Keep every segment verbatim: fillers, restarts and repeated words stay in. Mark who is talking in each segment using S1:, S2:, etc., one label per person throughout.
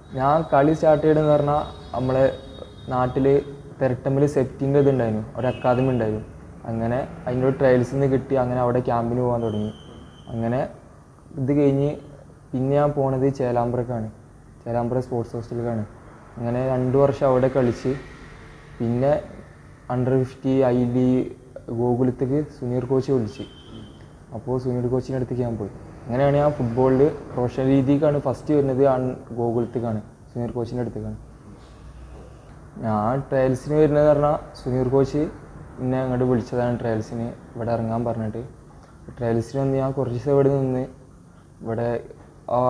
S1: ഞാൻ കളി സ്റ്റാർട്ട് ചെയ്തതെന്ന് പറഞ്ഞാൽ നമ്മളെ നാട്ടിൽ തെരട്ടമ്പിൽ സെറ്റിൻ്റെ ഇതുണ്ടായിരുന്നു, ഒരു അക്കാദമി ഉണ്ടായിരുന്നു. അങ്ങനെ അതിൻ്റെ ഒരു ട്രയൽസിൽ നിന്ന് കിട്ടി. അങ്ങനെ അവിടെ ക്യാമ്പിന് പോകാൻ തുടങ്ങി. അങ്ങനെ ഇത് കഴിഞ്ഞ് പിന്നെ ഞാൻ പോണത് ചേലാമ്പ്രക്കാണ്, ചേലാമ്പ്ര സ്പോർട്സ് ഹോസ്റ്റലിലേക്കാണ്. അങ്ങനെ രണ്ട് വർഷം അവിടെ കളിച്ച് പിന്നെ അണ്ടർ ഫിഫ്റ്റി ഐ ലി ഗോകുലത്തേക്ക് സുനീർ കോച്ച് വിളിച്ച്. അപ്പോൾ സുനീർ കോച്ചിൻ്റെ അടുത്തേക്ക് ഞാൻ പോയി. അങ്ങനെയാണ് ഞാൻ ഫുട്ബോളിൽ പ്രൊഫഷണൽ രീതിക്കാണ് ഫസ്റ്റ് വരുന്നത്. ഗോകുലത്തേക്കാണ്, സുനീർ കോച്ചിൻ്റെ അടുത്തേക്കാണ്. ഞാൻ ട്രയൽസിന് വരുന്നത് പറഞ്ഞാൽ സുനീർ കോച്ച് എന്നെ അങ്ങോട്ട് വിളിച്ചതാണ് ട്രയൽസിന് ഇവിടെ ഇറങ്ങാൻ പറഞ്ഞിട്ട്. ട്രയൽസിന് വന്ന് ഞാൻ കുറച്ച് ദിവസം ഇവിടെ നിന്ന് ഇവിടെ ആ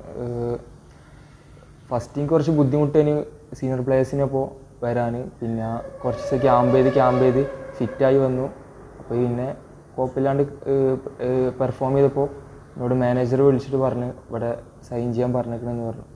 S1: ഫസ്റ്റിങ് കുറച്ച് ബുദ്ധിമുട്ടേന് സീനിയർ പ്ലേയേഴ്സിനപ്പോൾ വരാൻ. പിന്നെ കുറച്ച് ദിവസം ക്യാമ്പ് ചെയ്ത് ക്യാമ്പ് ചെയ്ത് ഫിറ്റായി വന്നു. അപ്പോൾ പിന്നെ കുഴപ്പമില്ലാണ്ട് പെർഫോം ചെയ്തപ്പോൾ എന്നോട് മാനേജർ വിളിച്ചിട്ട് പറഞ്ഞ് ഇവിടെ സൈൻ ചെയ്യാൻ പറഞ്ഞേക്കണമെന്ന് പറഞ്ഞു.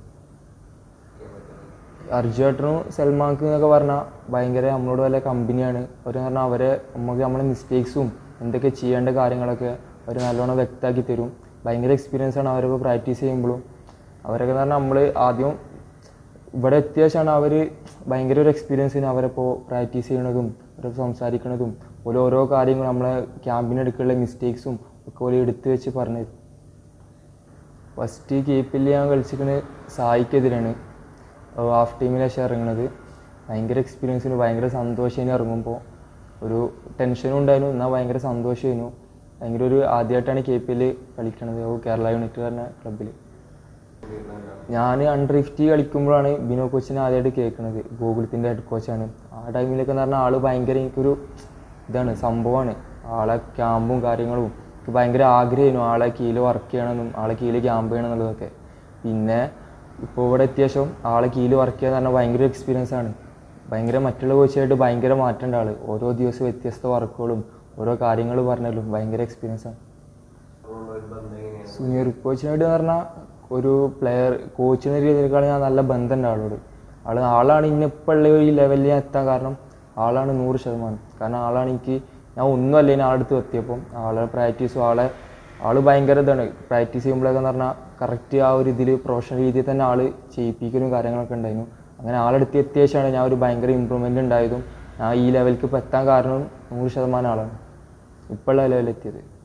S1: അർജുവേട്ടനും സൽമാൻക്ക് എന്നൊക്കെ പറഞ്ഞാൽ ഭയങ്കര നമ്മളോട് വല്ല കമ്പനിയാണ്. അവർ പറഞ്ഞാൽ അവരെ നമുക്ക് നമ്മളെ മിസ്റ്റേക്സും എന്തൊക്കെ ചെയ്യേണ്ട കാര്യങ്ങളൊക്കെ അവർ നല്ലോണം വ്യക്തമാക്കി തരും. ഭയങ്കര എക്സ്പീരിയൻസ് ആണ് അവരിപ്പോൾ പ്രാക്ടീസ് ചെയ്യുമ്പോഴും. അവരൊക്കെ എന്ന് പറഞ്ഞാൽ നമ്മൾ ആദ്യം ഇവിടെ എത്തിയ ശേഷമാണ് അവർ ഭയങ്കര ഒരു എക്സ്പീരിയൻസിന് അവരിപ്പോൾ പ്രാക്ടീസ് ചെയ്യണതും അവരൊക്കെ സംസാരിക്കണതും ഓരോ ഓരോ കാര്യങ്ങളും നമ്മളെ ക്യാമ്പിനെടുക്കുള്ള മിസ്റ്റേക്സും ഒക്കെ ഓരോ എടുത്തു വെച്ച് പറഞ്ഞു തരും. ഫസ്റ്റ് കീപ്പിൽ ഞാൻ കളിച്ചിരിക്കുന്നത് സായിക്കെതിരാണ്, ഹാഫ് ടീമിലാണ് ഇറങ്ങുന്നത്. ഭയങ്കര എക്സ്പീരിയൻസിന് ഭയങ്കര സന്തോഷമായിരുന്നു. ഇറങ്ങുമ്പോൾ ഒരു ടെൻഷനും ഉണ്ടായിരുന്നു, എന്നാൽ ഭയങ്കര സന്തോഷമായിരുന്നു. ഭയങ്കര ഒരു ആദ്യമായിട്ടാണ് കെ പി എൽ കളിക്കണത് കേരള യൂണിറ്റ് പറഞ്ഞ ക്ലബ്ബിൽ. ഞാൻ അണ്ടർ ഫിഫ്റ്റി കളിക്കുമ്പോഴാണ് ബിനോ കോച്ചിനെ ആദ്യമായിട്ട് കേൾക്കുന്നത്. ഗോകുലത്തിൻ്റെ ഹെഡ് കോച്ചാണ്. ആ ടൈമിലൊക്കെ എന്ന് പറഞ്ഞാൽ ആൾ ഭയങ്കര എനിക്കൊരു ഇതാണ്, സംഭവമാണ്. ആളെ ക്യാമ്പും കാര്യങ്ങളും എനിക്ക് ഭയങ്കര ആഗ്രഹമായിരുന്നു ആളെ കീഴിൽ വർക്ക് ചെയ്യണമെന്നും ആളെ കീഴിൽ ക്യാമ്പ് ചെയ്യണം എന്നുള്ളതൊക്കെ. പിന്നെ ഇപ്പോൾ ഇവിടെ എത്തിയ ശേഷം ആളെ കീഴിൽ വർക്ക് ചെയ്യാന്ന് പറഞ്ഞാൽ ഭയങ്കര എക്സ്പീരിയൻസ് ആണ്. ഭയങ്കര മറ്റുള്ള കോച്ചായിട്ട് ഭയങ്കര മാറ്റേണ്ട ആൾ. ഓരോ ദിവസവും വ്യത്യസ്ത വർക്കുകളും ഓരോ കാര്യങ്ങൾ പറഞ്ഞാലും ഭയങ്കര എക്സ്പീരിയൻസ് ആണ്. സുനീർ കോച്ചിനായിട്ട് പറഞ്ഞാൽ ഒരു പ്ലെയർ കോച്ചിൻ്റെ രീതിയിലേക്കാണ് ഞാൻ നല്ല ബന്ധമുണ്ട് ആളോട്. ആൾ ആളാണ് ഇന്നിപ്പോൾ ഉള്ള ഈ ലെവലിൽ ഞാൻ എത്താൻ കാരണം. ആളാണ് നൂറ് ശതമാനം. കാരണം ആളാണ് എനിക്ക്, ഞാൻ ഒന്നും അല്ല ഇനി ആളെടുത്ത് എത്തിയപ്പം ആളെ പ്രാക്ടീസും ആളെ ആൾ ഭയങ്കര ഇതാണ്. പ്രാക്ടീസ് ചെയ്യുമ്പോഴൊക്കെ എന്ന് പറഞ്ഞാൽ കറക്റ്റ് ആ ഒരു ഇതിൽ പ്രൊഫഷണൽ രീതിയിൽ തന്നെ ആൾ ചെയ്യിപ്പിക്കലും കാര്യങ്ങളൊക്കെ ഉണ്ടായിരുന്നു. അങ്ങനെ ആളെടുത്ത് എത്തിയ ശേഷമാണ് ഞാൻ ഒരു ഭയങ്കര ഇമ്പ്രൂവ്മെൻ്റ് ഉണ്ടായതും ഞാൻ ഈ ലെവലിലേക്ക് ഇപ്പോൾ എത്താൻ കാരണം നൂറ് ശതമാനം ആളാണ് ഇപ്പോഴുള്ള ലെവലിലെത്തിയത്.